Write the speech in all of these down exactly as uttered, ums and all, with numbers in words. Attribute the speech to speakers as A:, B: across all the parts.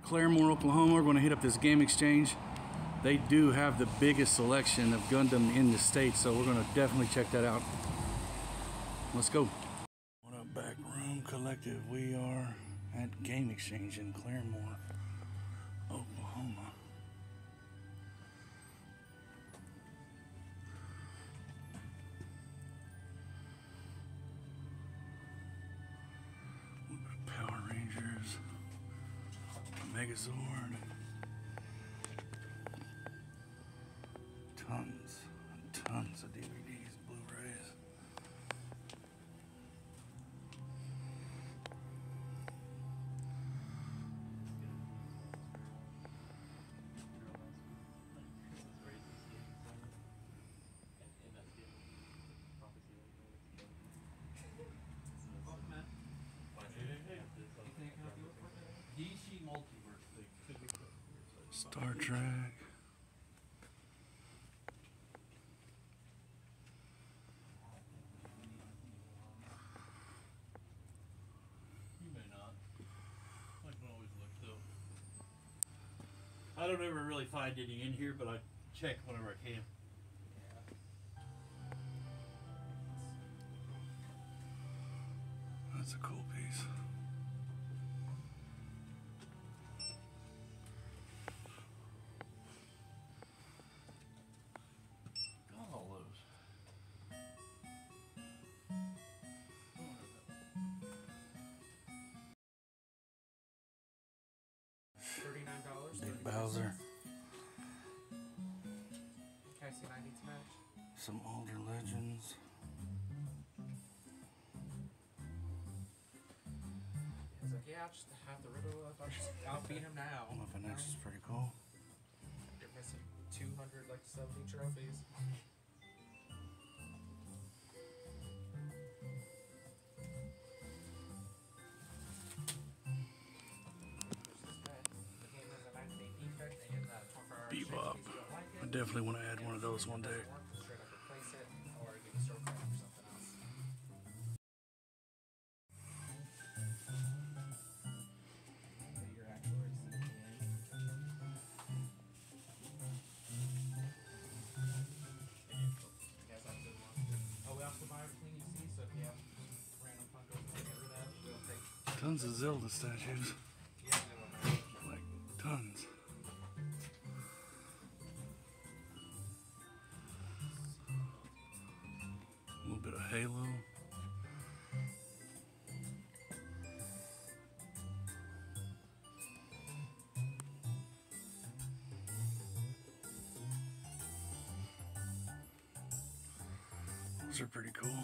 A: Claremore, Oklahoma. We're going to hit up this game exchange. They do have the biggest selection of Gundam in the state, so we're going to definitely check that out. Let's go. What up, Backroom Collective? We are at Game Exchange in Claremore, Oklahoma. Power Rangers, Megazord, tons, tons of D V Ds, Blu-rays.
B: D C Multiverse thing could be good.
A: Star Trek.
B: You may not. I can always look though. I don't ever really find any in here, but I check whenever I can.
A: That's a cool piece.
B: Got all those.
C: Thirty-nine dollars.
A: Big Bowser.
C: Can I see ninety to match?
A: Some older legends.
C: He's like, yeah, I'll just have the riddle. I'll, just, I'll beat him now.
A: Muffin X is pretty cool.
C: You're missing two hundred, like seventy trophies.
A: Bebop. I definitely want to add one of those one day. Tons of Zelda statues. Like, tons. A little bit of Halo. Those are pretty cool.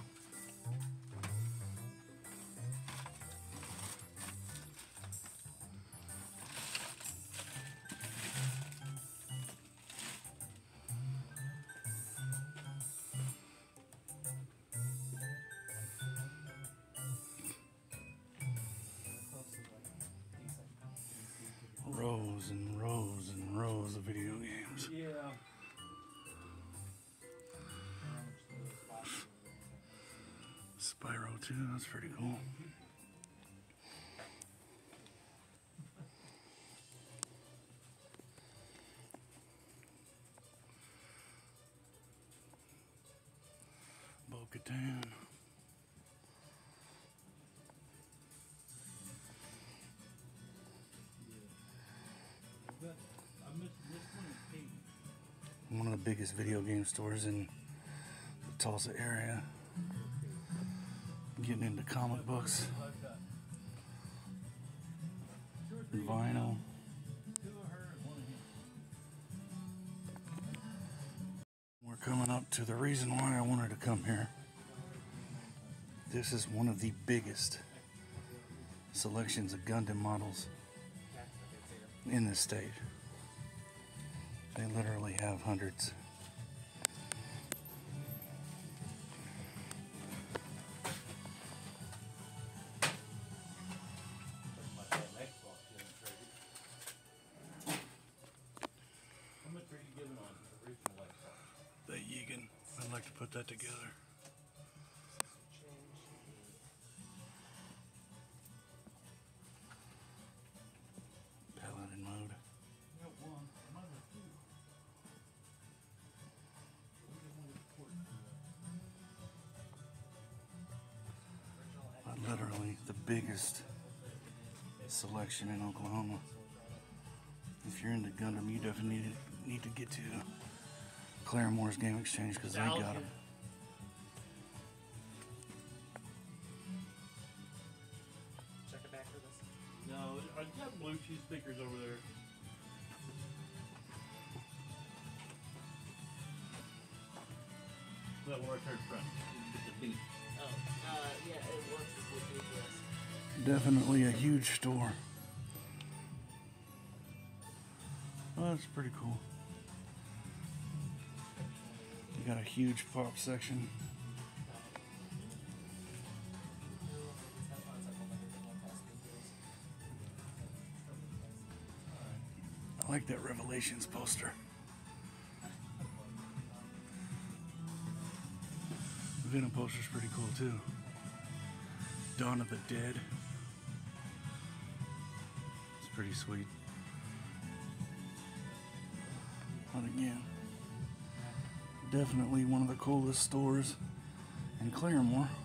A: Rows and rows and rows of video games.
B: Yeah.
A: Spyro too, that's pretty cool. Bo-Katan. One of the biggest video game stores in the Tulsa area. Getting into comic books, vinyl. We're coming up to the reason why I wanted to come here. This is one of the biggest selections of Gundam models in this state. They literally have hundreds.
B: How much are you giving on the original Xbox?
A: The Yegan. I'd like to put that together. biggest selection in Oklahoma. If you're into Gundam, you definitely need to, need to get to Clarimore's Game Exchange because they got them.
C: Check it back for this.
B: No, I got Bluetooth speakers over there. That one right there in front. The beat.
C: Oh, uh, yeah, it works with Bluetooth, yes.
A: Definitely a huge store. Oh, that's pretty cool. You got a huge pop section. I like that Revelations poster. The Venom poster's pretty cool too. Dawn of the Dead. It's pretty sweet. But again, definitely one of the coolest stores in Claremore.